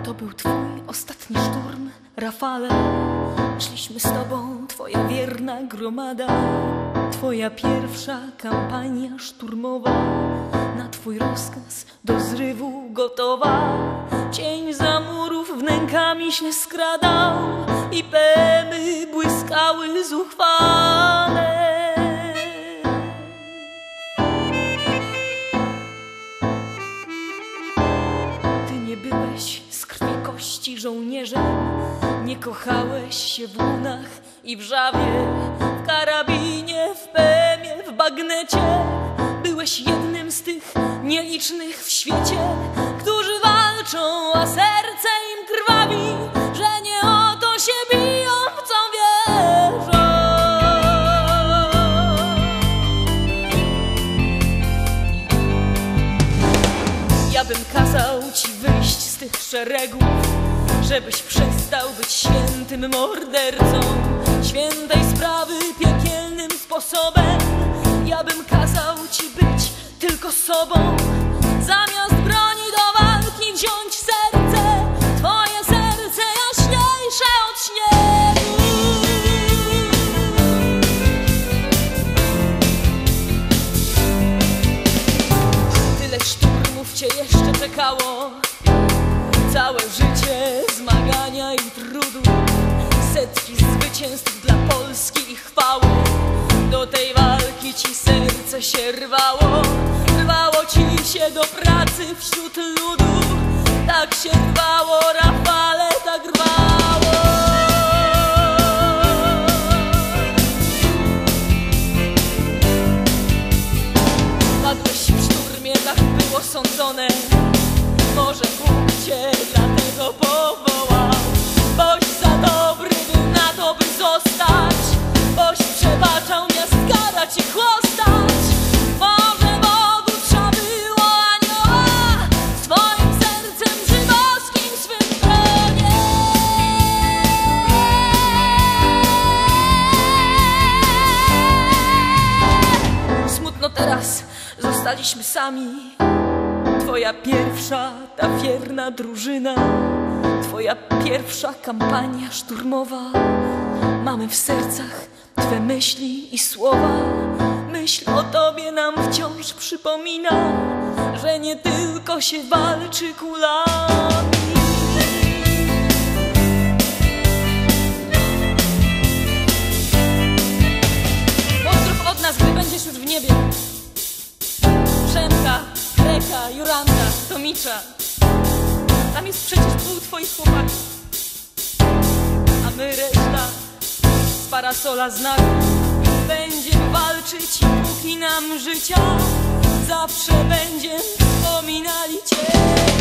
To był twój ostatni szturm, Rafale. Szliśmy z tobą, twoja wierna gromada. Twoja pierwsza kampania szturmowa, na twój rozkaz do zrywu gotowa. Cień za murów wnękami się skradał i pemy błyskały zuchwale. Ty nie byłeś z krwi kości żołnierzem, nie kochałeś się w łunach i w żawie, w karabinie, w pemie, w bagnecie. Byłeś jednym z tych nielicznych w świecie, którzy walczą, a serce im krwawi, że nie o to się biją, w co wierzą. Ja bym kazał ci wyjść z tych szeregów, żebyś przestał być świętym mordercą, świętej sprawy piekielnym sposobem. Ja bym kazał ci być tylko sobą, zamiast broni do walki wziąć serce, twoje serce jaśniejsze od śniegu. Tyle szturmów cię jeszcze czekało, całe życie zmagania i trudu, setki zwycięstw dla Polski i chwały. Do tej walki ci serce się rwało, rwało ci się do pracy wśród ludu. Tak się rwało, Rafale, tak rwało. Padłeś w szturmie, tak było sądzone, może Bóg cię dlatego powołał, boś za dobry był na to, by zostać, boś przebaczał miast karać i chłostać. Może Bogu trzeba było anioła z twoim sercem żydowskim swym tronie. Smutno teraz, zostaliśmy sami. Twoja pierwsza, ta wierna drużyna, twoja pierwsza kampania szturmowa. Mamy w sercach twe myśli i słowa. Myśl o tobie nam wciąż przypomina, że nie tylko się walczy kulami. Pozdrów od nas, gdy będziesz już w niebie. Przemka, Reka, Juranda, Tomicza. Tam jest przecież dwóch twoich chłopaków, a my reszta z parasola znaku. Będziemy walczyć, póki nam życia, zawsze będziemy wspominali cię.